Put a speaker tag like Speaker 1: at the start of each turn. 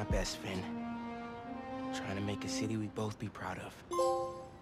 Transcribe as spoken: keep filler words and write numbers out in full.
Speaker 1: best, Finn. Trying to make a city we both be proud of.